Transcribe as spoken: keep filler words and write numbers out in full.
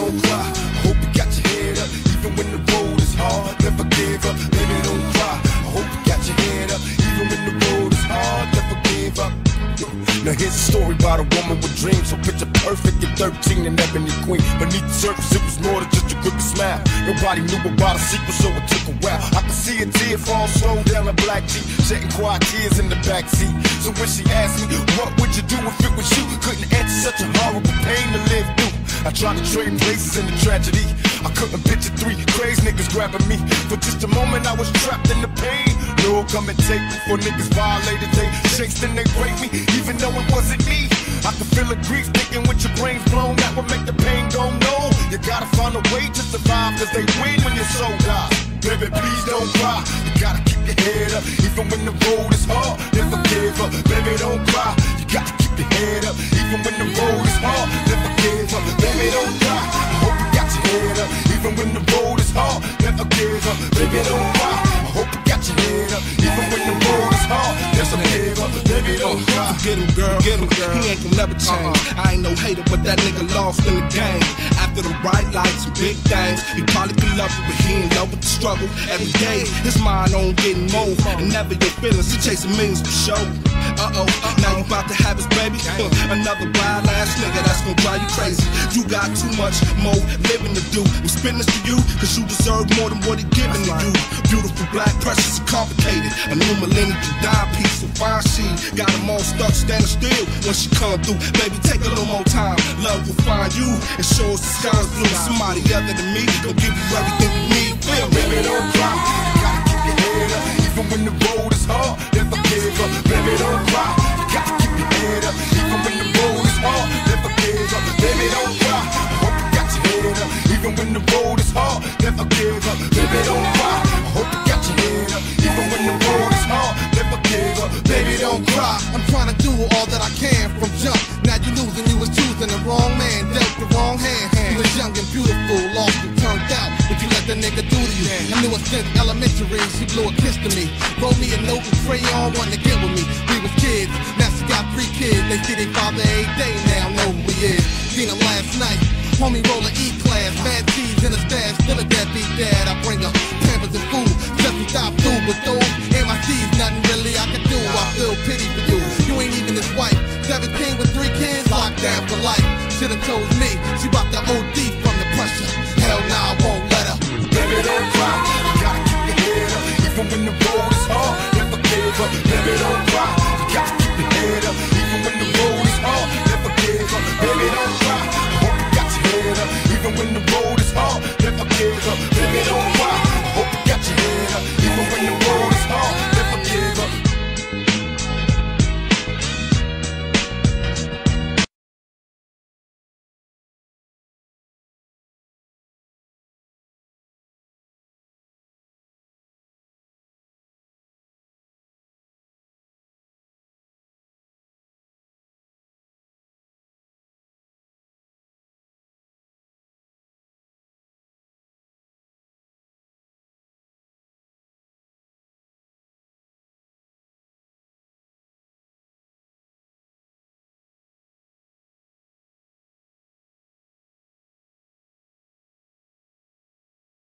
don't cry. I hope you got your head up, even when the road is hard. Never give up, baby, don't cry. I hope you got your head up, even when the road is hard. Never give up. Now here's a story about a woman with dreams, so picture perfect at thirteen and ebony queen. Beneath the surface it was more than just a crooked smile. Nobody knew about a secret, so it took a while. I could see a tear fall slow down a black Jeep, shedding quiet tears in the backseat. So when she asked me, what would you do if it was you? Couldn't answer, such a horrible pain to live through. I tried to trade places in the tragedy. I couldn't picture three crazy niggas grabbing me. For just a moment I was trapped in the pain. Lord, come and take me for niggas violated. They shakes, then they break me, even though it wasn't me. I can feel the grief thinking with your brains blown. That would make the pain go no. You gotta find a way to survive, cause they win when your soul dies. Baby, please don't cry. You gotta keep your head up, even when the road is hard. Never give up, baby, don't cry. You gotta keep your head up, even when the road is hard. Never give up, baby, don't cry. I hope you got your head up, even when the road is hard. Never give up, baby, don't cry. I hope you got your head up, even when the road is hard. Never give up, baby, don't cry. Forget him, girl, forget him, girl. He ain't gonna never change. Uh-huh. I ain't no hater, but that nigga lost in the game. After the bright lights and big things, he probably could love you, but he in love with the struggle. Every day, his mind on getting more, and never your feelings. He chasing millions for show. Uh-oh, uh-oh. Now you about to have his baby. Uh, another wild ass nigga that's gonna drive you crazy. You got too much more living to do. I'm spitting this to you, cause you deserve more than what he giving to you. Beautiful, black, precious, and complicated. A new millennium to die piece, so fine she got them all stuck standing still when she come through. Baby, take a little more time. Love will find you and show us the sky's blue. Somebody other than me gon' give you everything you need. Feel, baby, don't cry. You gotta keep your head up, even when the road is hard. Never give up, baby, don't cry. You gotta keep your head up, even when the road is hard. Never give up, baby, don't cry. I hope you got your head up, even when the road is hard. Never give up, baby, don't cry. I hope you got your head up, even when the road is hard. Never give up, baby, don't cry. I'm trying to do all that I can from jump. Now you losing, you was choosing the wrong man, dealt the wrong hand. You was young and beautiful, lost and turned out. What you let the nigga do to you? I knew her since elementary, she blew a kiss to me. Wrote me a note and crayon, wanted to get with me. We was kids, now she got three kids. They see their father every day, now know who he is. Seen him last night, homie roller E-class. Mad cheese in a stash, still a deadbeat dad. I bring her pampers and food, just to stop through with those. M I C's, nothing really I can do. I feel pity for you, you ain't even his wife. Seventeen with three kids, locked down for life. Should've chose me, she bout to O D from the pressure. Hell nah, I won't let her. Baby, don't cry, you gotta keep your head up, even when the road is hard. Never give up, baby, don't cry.